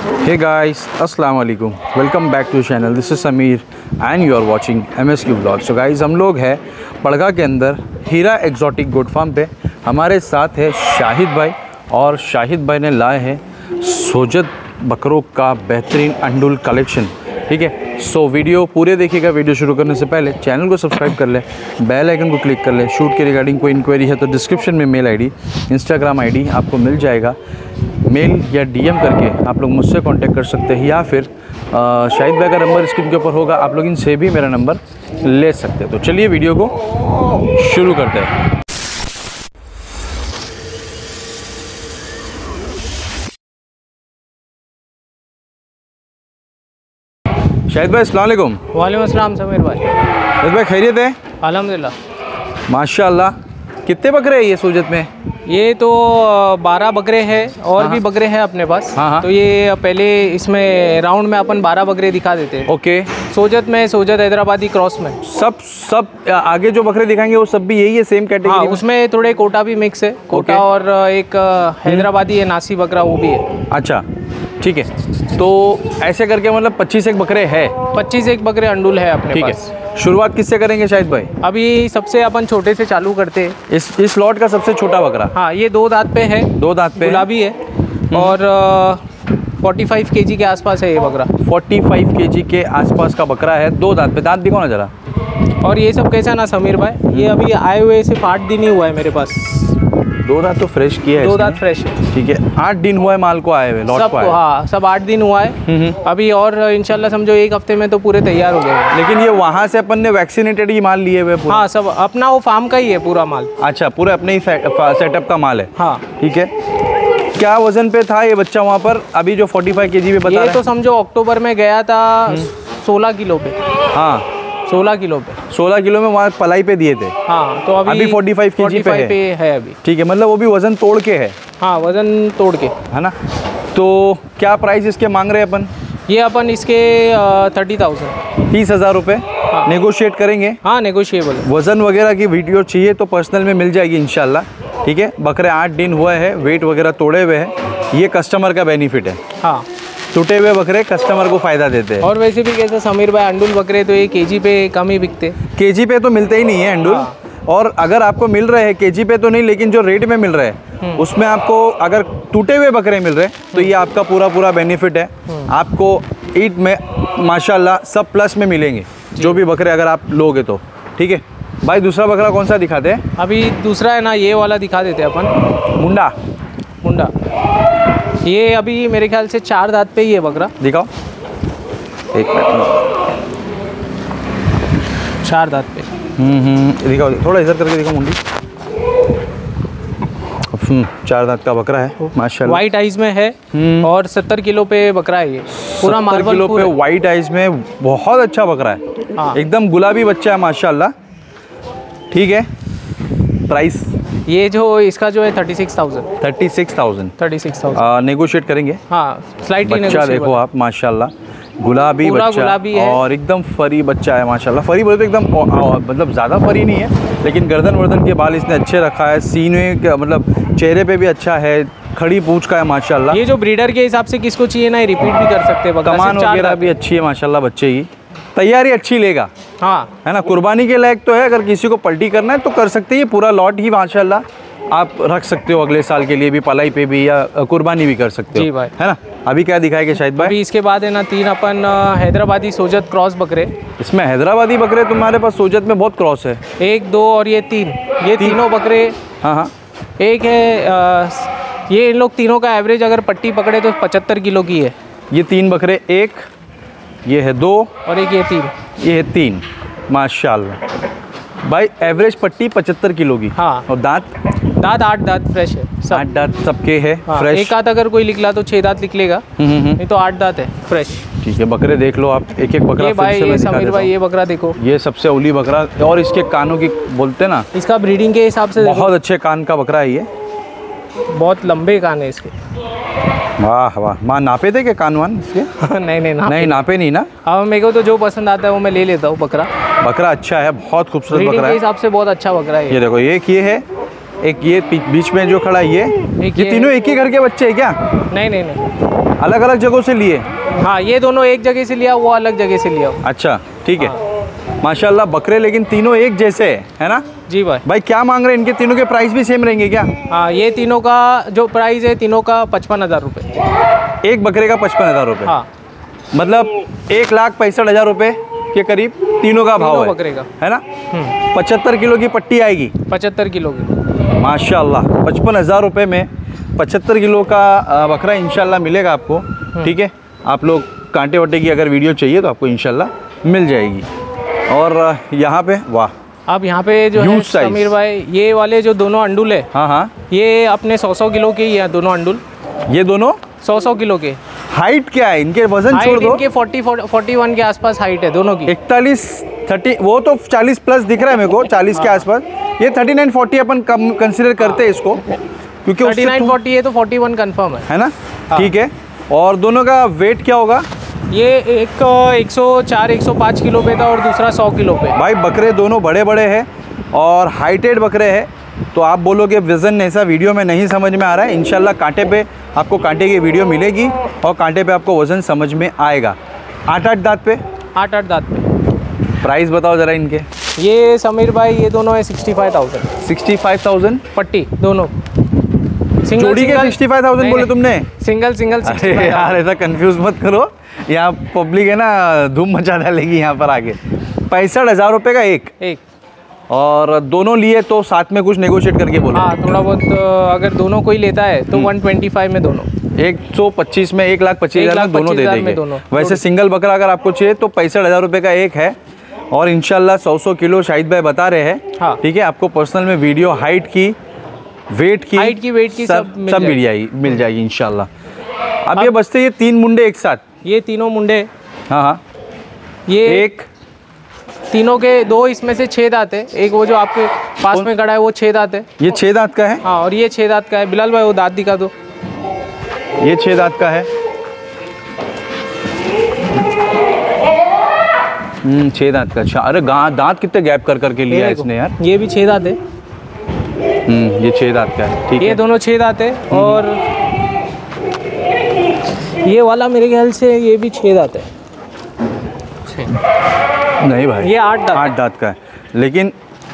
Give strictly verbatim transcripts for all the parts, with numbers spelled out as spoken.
Hey guys, अस्सलाम वालेकुम, welcome back to channel. This is Sameer and you are watching M S Q vlog. So guys, हम लोग हैं पड़गा के अंदर हीरा एक्जॉटिक गोट फार्म पे। हमारे साथ है शाहिद भाई, और शाहिद भाई ने लाए हैं सोजत बकरों का बेहतरीन अंडुल कलेक्शन। ठीक है, सो वीडियो पूरे देखिएगा। वीडियो शुरू करने से पहले चैनल को सब्सक्राइब कर ले, बेल आइकन को क्लिक कर ले। शूट के रिगार्डिंग कोई इंक्वायरी है तो डिस्क्रिप्शन में मेल आईडी, इंस्टाग्राम आईडी आपको मिल जाएगा। मेल या डीएम करके आप लोग मुझसे कांटेक्ट कर सकते हैं, या फिर आ, शाहिद भाई का नंबर स्क्रीन के ऊपर होगा, आप लोग इनसे भी मेरा नंबर ले सकते हैं। तो चलिए वीडियो को शुरू करते हैं। शाहिद भाई अस्सलाम वालेकुम। वालेकुम अस्सलाम समीर भाई। शाहिद भाई खैरियत है? अल्हम्दुलिल्लाह माशाल्लाह। कितने बकरे हैं ये सोजत में? ये तो बारह बकरे हैं, और हाँ, भी बकरे हैं अपने पास। हाँ, हाँ। तो ये पहले इसमें राउंड में अपन बारह बकरे दिखा देते हैं। ओके। सोजत में, सोजत हैदराबादी क्रॉस में सब सब आगे जो बकरे दिखाएंगे वो सब भी यही है, सेम कैटेगरी? हाँ, उसमें थोड़े कोटा भी मिक्स है। कोटा और एक हैदराबादी है, नासी बकरा, वो भी है। अच्छा ठीक है, तो ऐसे करके मतलब पच्चीस एक बकरे हैं। पच्चीस एक बकरे अंडुल है अपने ठीक पास। है, शुरुआत किससे करेंगे शाहिद भाई? अभी सबसे अपन छोटे से चालू करते हैं। इस इस लॉट का सबसे छोटा बकरा? हाँ, ये दो दांत पे है। दो दांत पे गुलाबी है, और पैंतालीस केजी के आसपास है ये बकरा। पैंतालीस केजी के आसपास का बकरा है, दो दांत पे। दांत दिखाओ ना जरा। और ये सब कैसा ना समीर भाई, ये अभी आए हुए सिर्फ आठ दिन ही हुआ है मेरे पास। दो दांत तो फ्रेश किया है? दो दांत फ्रेश है। ठीक है, आठ दिन हुआ है माल को आए हुए, लॉट सब को आए। हाँ, सब आठ दिन हुआ है अभी, और इंशाल्लाह समझो एक हफ्ते में तो पूरे तैयार हो गए। लेकिन ये वहाँ से अपन ने वैक्सीनेटेड ही माल लिए हुए पूरा? हाँ, सब अपना वो फार्म का ही है पूरा माल। अच्छा, पूरे अपने ही सेटअप का माल है? हाँ ठीक है। क्या वजन पे था ये बच्चा वहाँ पर, अभी जो पैंतालीस केजी पे बता ये रहे? तो समझो अक्टूबर में गया था सोलह किलो पे। हाँ, सोलह किलो पे। सोलह किलो में वहाँ पलाई पे दिए थे। हाँ, तो अभी अभी पैंतालीस केजी पे है। पे है अभी। ठीक है, मतलब वो भी वजन तोड़ के है? हाँ, वजन तोड़ के है ना। तो क्या प्राइस इसके मांग रहे हैं अपन? ये अपन इसके थर्टी थाउजेंड तीस हज़ार रुपये नेगोशिएट करेंगे? हाँ, नेगोशिएबल। वज़न वगैरह की वीडियो चाहिए तो पर्सनल में मिल जाएगी इंशाल्लाह। ठीक है, बकरे आठ दिन हुए हैं, वेट वगैरह तोड़े हुए हैं, ये कस्टमर का बेनिफिट है। हाँ, टूटे हुए बकरे कस्टमर को फ़ायदा देते हैं। और वैसे भी कैसे समीर भाई, अंडुल बकरे तो ये केजी पे कम ही बिकते। केजी पे तो मिलते ही नहीं है अंडुल। हाँ। और अगर आपको मिल रहे हैं केजी पे तो नहीं, लेकिन जो रेट में मिल रहे हैं उसमें आपको अगर टूटे हुए बकरे मिल रहे हैं तो ये आपका पूरा पूरा बेनिफिट है। आपको ईद में माशाल्लाह सब प्लस में मिलेंगे जो भी बकरे अगर आप लोगे तो। ठीक है भाई, दूसरा बकरा कौन सा दिखाते हैं? अभी दूसरा है ना, ये वाला दिखा देते हैं अपन। मुंडा। मुंडा ये अभी मेरे ख्याल से चार दांत पे ही है बकरा। दिखाओ एक मिनट। चार दांत पे। हम्म हम्म दिखाओ, थोड़ा इधर करके दिखाओ मुंडी। चार दांत का बकरा है माशाल्लाह। वाइट आइज में है, और सत्तर किलो पे बकरा है ये। पूरा सत्तर मार्बल किलो पे वाइट आइज में बहुत अच्छा बकरा है। हाँ। एकदम गुलाबी बच्चा है माशाल्लाह। ठीक है, प्राइस ये जो इसका जो है thirty six thousand. Thirty six thousand thirty six thousand negotiate करेंगे। हाँ, स्लाइटली बच्चा नेगोशिएबल। देखो आप माशाल्लाह, गुलाबी पूरा बच्चा गुलाबी है। और एकदम फरी बच्चा है माशाल्लाह। फरी बोले तो एकदम मतलब ज़्यादा फरी नहीं है, लेकिन गर्दन वर्दन के बाल इसने अच्छे रखा है। सीने का मतलब चेहरे पे भी अच्छा है, खड़ी पूंछ का है माशाल्लाह। ये जो ब्रीडर के हिसाब से किसको चाहिए ना, रिपीट भी कर सकते हैं। कमान वगैरह भी अच्छी है माशाल्लाह, बच्चे की तैयारी अच्छी लेगा। हाँ, है ना, कुर्बानी के लायक तो है। अगर किसी को पलटी करना है तो कर सकते हैं, पूरा लॉट ही माशाल्लाह आप रख सकते हो अगले साल के लिए भी, पलाई पे भी, या कुर्बानी भी कर सकते हो। जी भाई। है ना। अभी क्या दिखाएंगे शाहिद भाई? अभी इसके बाद है ना तीन अपन हैदराबादी सोजत क्रॉस बकरे। इसमें हैदराबादी बकरे तुम्हारे पास सोजत में बहुत क्रॉस है। एक, दो और ये तीन, ये तीन। तीनों बकरे। हाँ हाँ। एक है आ, ये इन लोग तीनों का एवरेज अगर पट्टी पकड़े तो पचहत्तर किलो की है। ये तीन बकरे, एक ये है दो, और एक ये तीन। ये है तीन माशाल्लाह भाई। एवरेज पट्टी पचहत्तर किलो की। हाँ। और दांत? दांत आठ दांत फ्रेश है सब। आठ दांत सबके है हाँ, फ्रेश। एक आध अगर कोई निकला तो छह दांत निकलेगा, नहीं तो आठ दांत है फ्रेश। ठीक है, बकरे देख लो आप, एक एक बकरा ये फिर भाई, से मैं ये दिखा समीर देता भाई, हूँ। ये बकरा देखो, ये सबसे ओली बकरा, और इसके कानों की बोलते ना, इसका ब्रीडिंग के हिसाब से बहुत अच्छे कान का बकरा है ये। बहुत लंबे कान है इसके। वाह वाह। माँ नापे थे क्या कान वान इसके? नहीं नहीं ना, नहीं नापे नहीं ना। अब मेरे को तो जो पसंद आता है वो मैं ले लेता हूँ बकरा। बकरा अच्छा है, बहुत खूबसूरत ब्रीडिंग बकरा के है। हिसाब से बहुत अच्छा बकरा है ये देखो, एक ये है, एक ये बीच में जो खड़ा है ये एक ये ये तीनों एक ही घर के बच्चे हैं क्या? नहीं नहीं नहीं, अलग अलग जगहों से लिए? हाँ ये दोनों एक जगह से लिया, वो अलग जगह से लिया। अच्छा ठीक है। माशाल्लाह बकरे लेकिन तीनों एक जैसे है, है ना? जी भाई। भाई क्या मांग रहे हैं? इनके तीनों के प्राइस भी सेम रहेंगे क्या? हाँ ये तीनों का जो प्राइस है, तीनों का पचपन हज़ार रुपये। एक बकरे का पचपन हज़ार रुपये? हाँ मतलब एक लाख पैंसठ हज़ार रुपये के करीब तीनों का भाव है, बकरे का, है ना? पचहत्तर किलो की पट्टी आएगी। पचहत्तर किलो की माशाल्लाह पचपन हज़ार रुपये में पचहत्तर किलो का बकरा इंशाल्लाह मिलेगा आपको। ठीक है, आप लोग कांटे वटे की अगर वीडियो चाहिए तो आपको इंशाल्लाह मिल जाएगी। और यहाँ पे वाह, अब यहाँ पे जो है समीर भाई, ये वाले जो दोनों अंडुल है, हाँ हाँ, ये अपने सौ सौ किलो के ही है दोनों अंडुल। ये दोनों सौ सौ किलो के। हाइट क्या है इनके? वजन छोड़ दो। इनके फोर्टी फोर्टी वन के आसपास हाइट है दोनों की। इकतालीस थर्टी, वो तो चालीस प्लस दिख रहा है मेरे को, चालीस के आसपास। ये थर्टी नाइन फोर्टी अपन कम कंसिडर करते हैं इसको, क्योंकि थर्टी नाइन फोर्टी है तो फोर्टी वन कन्फर्म है, है ना? ठीक है। और दोनों का वेट क्या होगा? ये एक एक सौ चार एक सौ पाँच किलो पे था और दूसरा सौ किलो पे। भाई बकरे दोनों बड़े बड़े हैं और हाइटेड बकरे हैं, तो आप बोलोगे वज़न ऐसा वीडियो में नहीं समझ में आ रहा है। इंशाल्लाह कांटे पे आपको कांटे की वीडियो मिलेगी और कांटे पे आपको वज़न समझ में आएगा। आठ आठ दांत पे? आठ आठ दांत पे। प्राइस बताओ ज़रा इनके। ये समीर भाई ये दोनों है sixty five thousand. Sixty five thousand पट्टी दोनों। जोड़ी के सिक्सटी फाइव थाउजेंड बोले तुमने? Single single. अरे यार ऐसा कंफ्यूज मत करो, यहाँ पब्लिक है ना धूम मचा डालेगी यहाँ पर आगे। पैंसठ हज़ार रुपये का एक एक और दोनों लिए तो साथ में कुछ नेगोशिएट करके बोलो। हाँ थोड़ा बहुत अगर दोनों कोई लेता है तो वन ट्वेंटी फाइव में दोनों। एक सौ पच्चीस में एक लाख पच्चीस हज़ार में दोनों दे देंगे। वैसे सिंगल बकरा अगर आपको चाहिए तो पैंसठ हज़ार रुपये का एक है और इंशाल्लाह सौ सौ किलो शाहिद भाई बता रहे हैं। हाँ। ठीक है, आपको पर्सनल में वीडियो हाइट की, वेट की, हाइट की, वेट की सब सब मिल जाएगी मिल जाएगी इंशाल्लाह। अब ये बचते ये तीन मुंडे एक साथ? ये तीनों मुंडे, हाँ हाँ, ये एक तीनों के दो इसमें से छह दांत है। एक वो जो आपके पास में खड़ा है वो छह दांत है। ये छह दांत का है? हाँ और ये छह दांत का है। बिलाल भाई वो दांत दिखा दो। ये छह दांत का है। हम्म छह दांत का। अच्छा, अरे दांत कितने गैप कर करके लिया है इसने यार। ये भी छह दांत है। हम्म ये छह दांत का है। ठीक है, ये दोनों छह दांत है और ये वाला मेरे ख्याल से ये भी छह दांत है। नहीं भाई, ये आठ दांत आठ दांत का है, लेकिन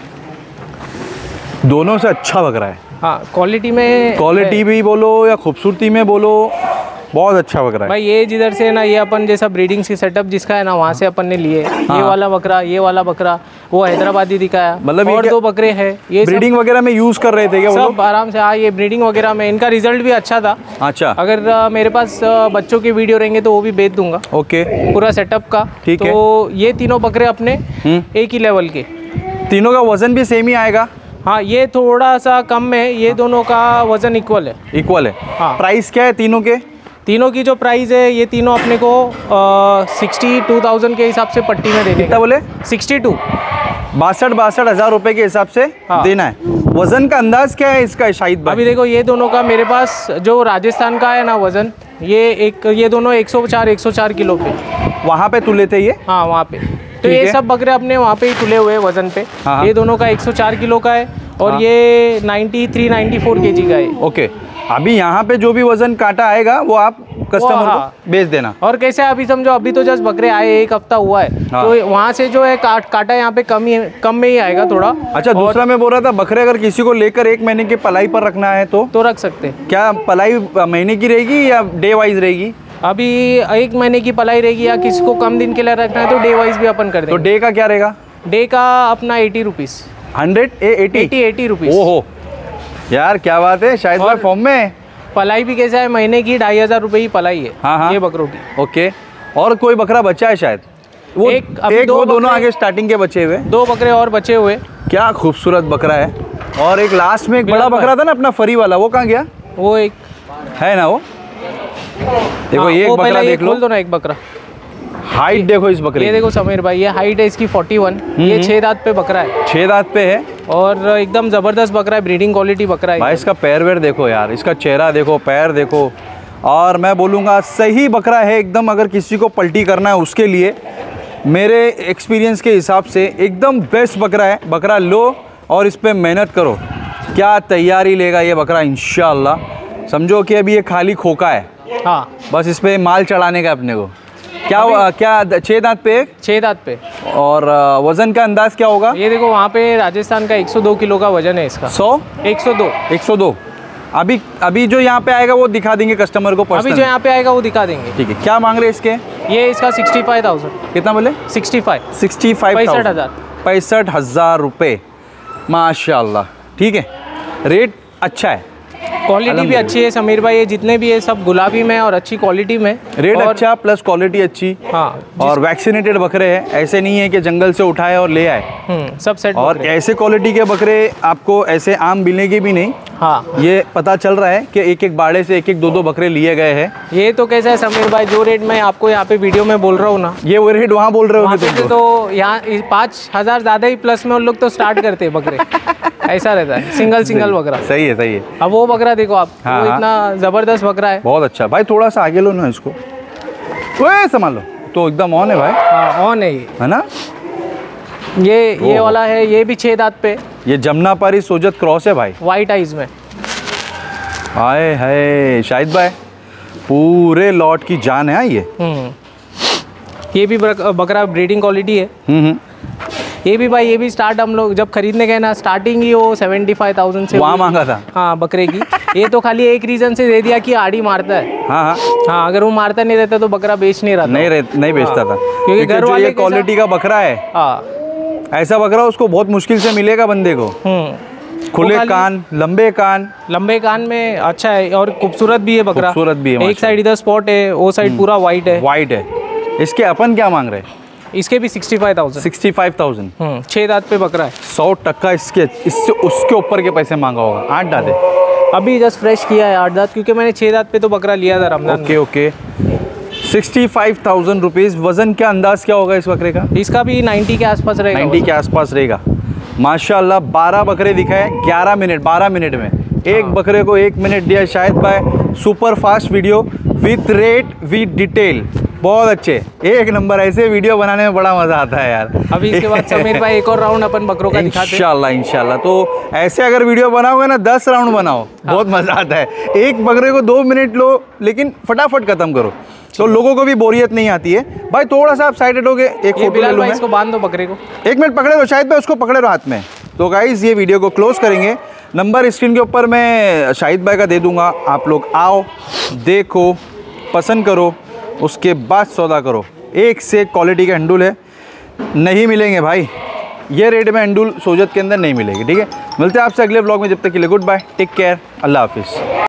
दोनों से अच्छा बकरा है। हाँ क्वालिटी में, क्वालिटी भी बोलो या खूबसूरती में बोलो, बहुत अच्छा बकरा है भाई। ये जिधर से ना, ये अपन जैसा ब्रीडिंग की सेटअप जिसका है ना, वहाँ से अपन ने लिए। हाँ। ये वाला बकरा, ये वाला बकरा, वो हैदराबादी दिखाया। मतलब और दो बकरे हैं ये ब्रीडिंग वगैरह में यूज कर रहे थे क्या? सब आराम से। हाँ ये ब्रीडिंग वगैरह में इनका रिजल्ट भी अच्छा था। अच्छा, अगर आ, मेरे पास आ, बच्चों के वीडियो रहेंगे तो वो भी भेज दूंगा। ओके, पूरा सेटअप का। ठीक है। तो ये तीनों बकरे अपने एक ही लेवल के। तीनों का वजन भी सेम ही आएगा? हाँ ये थोड़ा सा कम है, ये दोनों का वजन इक्वल है। इक्वल है। हाँ। प्राइस क्या है तीनों के? तीनों की जो प्राइस है, ये तीनों अपने को सिक्सटी टू थाउजेंड के हिसाब से पट्टी में देने का। बोले सिक्सटी टू बासठ बासठ हज़ार रुपये के हिसाब से हाँ। देना है। वजन का अंदाज क्या है इसका शाहिद भाई? अभी देखो ये दोनों का मेरे पास जो राजस्थान का है ना वजन, ये एक ये दोनों एक सौ चार एक सौ चार किलो पे। वहाँ पे तुले थे ये? हाँ वहाँ पे। तो ये सब बकरे अपने वहाँ पे ही तुले हुए वजन पे। हाँ। ये दोनों का एक सौ चार किलो का है और हाँ। ये ninety three ninety four KG का है। ओके, अभी यहाँ पे जो भी वजन काटा आएगा वो आप कस्टमर हाँ। को बेच देना। और कैसे अभी समझो, अभी तो जस्ट बकरे आए, एक हफ्ता हुआ है। हाँ। तो वहाँ से जो है काट काटा यहाँ पे कम ही कम में ही आएगा थोड़ा। अच्छा, दूसरा मैं बोल रहा था, बकरे अगर किसी को लेकर एक महीने की पलाई पर रखना है तो तो रख सकते हैं। क्या पलाई महीने की रहेगी या डे वाइज रहेगी? अभी एक महीने की पलाई रहेगी, या किसी को कम दिन के लिए रखना है तो डे वाइज भी अपन कर देंगे। तो डे का क्या रहेगा? डे का अपना eighty rupees. Hundred eighty eighty eighty rupees. ओहो यार क्या बात है, शायद भाई फॉर्म में। पलाई भी कैसा है, महीने की ढाई हज़ार रुपये की पलाई है। हाँ हाँ, ये बकरों की। ओके। और कोई बकरा बचा है शायद? वो एक, अभी एक दो वो दोनों बकरे- आगे स्टार्टिंग के बचे हुए, दो बकरे और बचे हुए। क्या खूबसूरत बकरा है। और एक लास्ट में एक बड़ा बिल्कुल। बकरा था ना अपना फरी वाला, वो कहाँ गया? वो एक है ना वो, देखो हाँ, ये एक वो पहले बकरा ये देख लो। खोल दो ना एक बकरा। हाइट देखो इस बकरे ये की। देखो समीर भाई, ये हाइट है इसकी फोर्टी वन। ये छह दांत पे बकरा है छह दांत पे है और एकदम ज़बरदस्त बकरा है, ब्रीडिंग क्वालिटी बकरा है। भाई। इसका पैर वेर देखो यार, इसका चेहरा देखो, पैर देखो, और मैं बोलूँगा सही बकरा है एकदम। अगर किसी को पलटी करना है उसके लिए, मेरे एक्सपीरियंस के हिसाब से एकदम बेस्ट बकरा है। बकरा लो और इस पर मेहनत करो, क्या तैयारी लेगा ये बकरा इंशाल्लाह। समझो कि अभी ये खाली खोखा है, हाँ बस इस पे माल चढ़ाने का अपने को। क्या क्या छः दांत पे एक? छः दांत पे। और वज़न का अंदाज़ क्या होगा? ये देखो वहाँ पे राजस्थान का एक सौ दो किलो का वजन है इसका। सौ एक सौ दो एक सौ दो। अभी अभी जो यहाँ पे आएगा वो दिखा देंगे कस्टमर को। अभी जो यहाँ पे आएगा वो दिखा देंगे। ठीक है, क्या मांग रहे इसके? ये इसका सिक्सटी फाइव थाउजेंड। कितना बोले? सिक्सटी फाइव सिक्सटी फाइव पैंसठ हज़ार पैंसठ हज़ार रुपये माशाल्लाह। ठीक है, रेट अच्छा है, क्वालिटी भी अच्छी है समीर भाई। ये जितने भी है सब गुलाबी में और अच्छी क्वालिटी में। रेट अच्छा प्लस क्वालिटी अच्छी। हाँ, और वैक्सीनेटेड बकरे हैं, ऐसे नहीं है कि जंगल से उठाए और ले आए। सब सेट। और ऐसे क्वालिटी के बकरे आपको ऐसे आम मिलेंगे भी नहीं। हाँ, ये पता चल रहा है कि एक एक बाड़े से एक एक दो दो बकरे लिए गए हैं। ये तो कैसा है समीर भाई, जो रेट मैं आपको यहाँ पे वीडियो में बोल रहा हूँ ना, ये वो रेट वहाँ बोल रहे हो तुम तो यहाँ पाँच हज़ार ज़्यादा ही प्लस में उन लोग तो स्टार्ट करते हैं बकरे। ऐसा रहता है, सिंगल सिंगल बकरा। सही है, सही है। अब वो बकरा देखो आप, हाँ, वो हाँ। इतना ज़बरदस्त बकरा है। बहुत अच्छा भाई, थोड़ा सा आगे लो ना इसको, ओए संभाल लो। तो एकदम ऑन है भाई। हाँ ऑन है ये, है ना। ये ये वाला है, ये भी छः दांत पे। ये जमुनापारी सोजत क्रॉस है भाई, वाइट आइज में। हाय हाय शाहिद भाई, पूरे लॉट की जान है ये। ये भी बकरा ब्रीडिंग क्वालिटी है। हम्म ये भी भाई, ये भी स्टार्ट हम लोग जब खरीदने गए ना, स्टार्टिंग ही वो सेवेंटी फाइव थाउजेंड से वहाँ मांगा था। हाँ बकरे की। ये तो खाली एक रीज़न से दे दिया कि आड़ी मारता है। हाँ हाँ हाँ, अगर वो मारता नहीं रहता तो बकरा बेच नहीं रहा था। नहीं रह, नहीं बेचता था, क्योंकि घर वाले ये क्वालिटी का बकरा है। हाँ, ऐसा बकरा उसको बहुत मुश्किल से मिलेगा बंदे को। खुले कान, लंबे कान। लंबे कान में अच्छा है और खूबसूरत भी है बकरा। खूबसूरत भी है। एक साइड इधर स्पॉट है, वो साइड पूरा वाइट है। वाइट है। इसके अपन क्या मांग रहे हैं? इसके भी sixty five thousand. Sixty five thousand छः दांत पे बकरा है। सौ टक्का इसके इससे उसके ऊपर के पैसे मांगा होगा। आठ दांत अभी जस्ट फ्रेश किया है आठ दांत, क्योंकि मैंने छः दांत पे तो बकरा लिया था Ramzan. Okay okay. Sixty five thousand rupees. वज़न का अंदाज़ क्या होगा इस बकरे का? इसका भी नाइन्टी के आसपास रहेगा। नाइन्टी के आसपास रहेगा माशाल्लाह। बारह बकरे दिखाए ग्यारह मिनट बारह मिनट में। एक हाँ। बकरे को एक मिनट दिया शायद भाई। Super fast video with rate with detail, बहुत अच्छे, एक नंबर। ऐसे वीडियो बनाने में बड़ा मज़ा आता है यार। अभी इसके बाद समीर भाई एक और राउंड अपन बकरों का दिखाते हैं इंशाल्लाह इंशाल्लाह। तो ऐसे अगर वीडियो बनाओगे ना, दस राउंड बनाओ, बहुत मज़ा आता है। एक बकरे को दो मिनट लो, लेकिन फटाफट ख़त्म करो, तो लोगों को भी बोरियत नहीं आती है। भाई थोड़ा सा आप साइड हो गए, एक फोटो ले लो। इसको बांध दो बकरे को, एक मिनट पकड़े दो शाहिद भाई, उसको पकड़े रहो हाथ में। तो गाइज ये वीडियो को क्लोज करेंगे। नंबर स्क्रीन के ऊपर मैं शाहिद भाई का दे दूंगा, आप लोग आओ, देखो, पसंद करो, उसके बाद सौदा करो। एक से क्वालिटी का अंडुल है, नहीं मिलेंगे भाई ये रेट में अंडुल सोजत के अंदर नहीं मिलेगी। ठीक है, मिलते हैं आपसे अगले ब्लॉग में, जब तक के लिए गुड बाय, टेक केयर, अल्लाह हाफिज़।